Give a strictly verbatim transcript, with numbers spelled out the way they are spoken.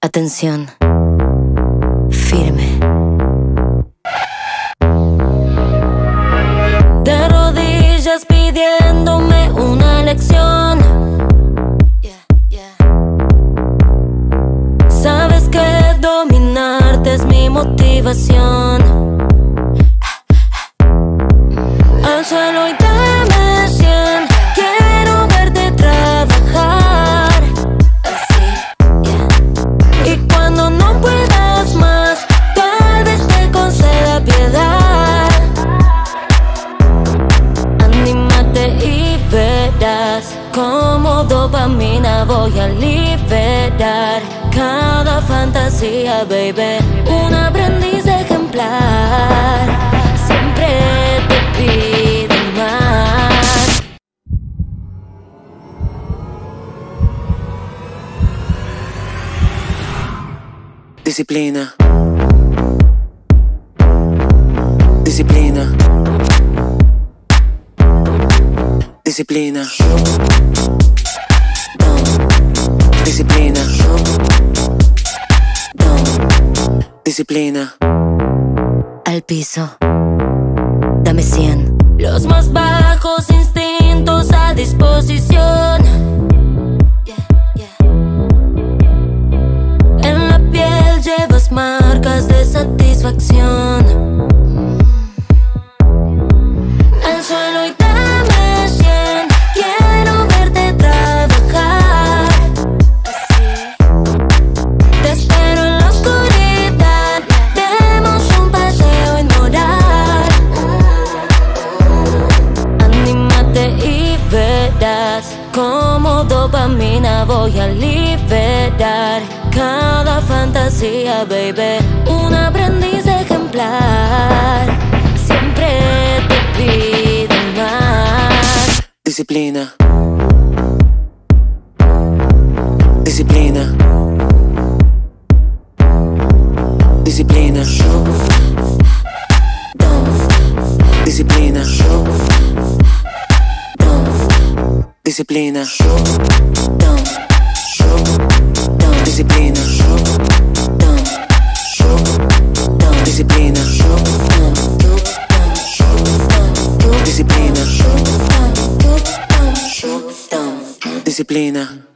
Atención, firme. De rodillas pidiéndome una lección. Yeah, yeah. Sabes que dominarte es mi motivación. Al suelo y dame cien. Quiero verte trabajar así, yeah. Y cuando no puedas más, tal vez te conceda piedad. Anímate y verás cómo dopamina voy a liberar cada fantasía, baby. Un aprendiz ejemplar siempre te pide más. Disciplina. Disciplina. Disciplina. Disciplina. Disciplina. Al piso, dame cien. Los más bajos instintos a disposición. Yeah, yeah. En la piel llevas marcas de satisfacción. Al suelo y dame cien. Quiero verte trabajar Así. Te espero en la oscuridad. Demos un paseo inmoral. Anímate y verás cómo dopamina voy a liberar cada fantasía, baby. Un aprendiz ejemplar siempre te pide más. Disciplina. Disciplina. Disciplina. Disciplina. Disciplina. Disciplina. Disciplina. Disciplina. Disciplina.